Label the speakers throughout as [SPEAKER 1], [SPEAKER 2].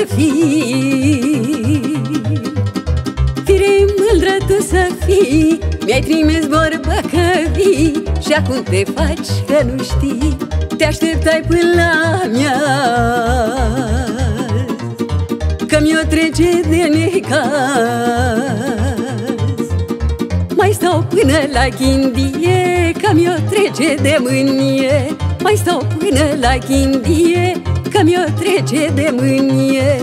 [SPEAKER 1] să fii, fire mândră tu să fii. Mi-ai trimis vorbă că vii și acum te faci că nu știi. Te așteptai până la miaz, că mi-o trece de necaz. Mai stau până la chindie, că mi-o trece de mânie. Mai stau până la chindie, că mi-o trece de mânie.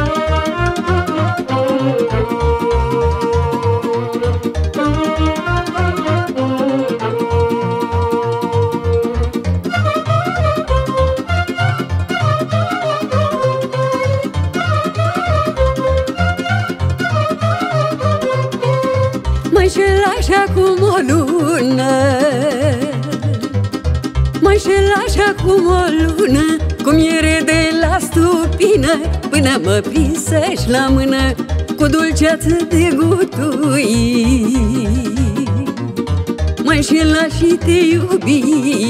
[SPEAKER 1] Mai șel așa cum o lună, mai șel așa cum o lună, cu miere de la stupină, până mă prinsă-și la mână cu dulceață de gutui. Mă înșela și te iubi,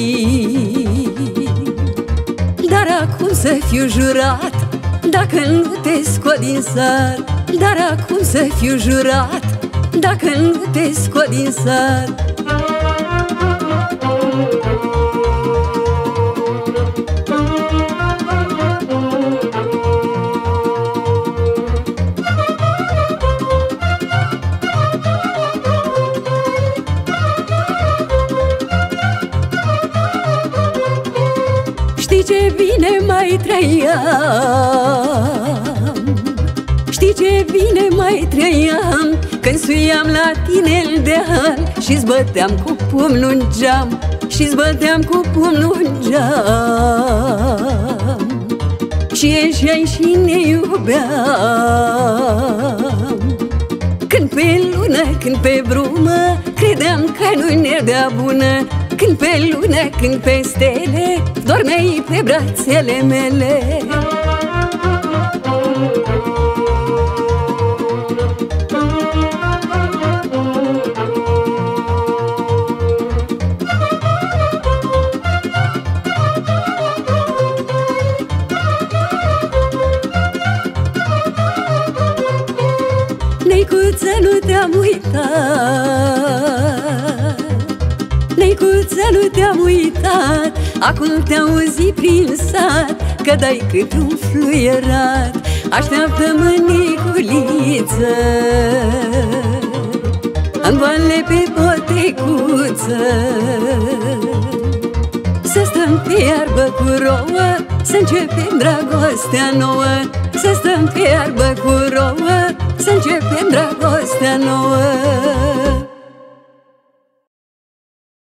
[SPEAKER 1] dar acum să fiu jurat, dacă nu te scot din sat. Dar acum să fiu jurat, dacă nu te scot din sat. Știi ce bine mai trăiam, știi ce bine mai trăiam, când suiam la tine în deal și-ți băteam cu pumnul în geam, și-ți băteam cu pumnul în geam. Și ieșeai și ne iubeam. Când pe lună, când pe brumă, credeam că nu ne dea bună. Când pe lună, când pe stele, dormeai pe brațele mele. Neicuță, nu te-am uitat, Neicuță, nu te-am uitat, acum te auzi prin sat, că dai cât un fluierat. Așteaptă-mă, Niculiță, în voale pe potecuță, să stăm pe iarbă cu rouă, să începem dragostea nouă. Să stăm pe iarbă cu rouă, să începem dragostea nouă.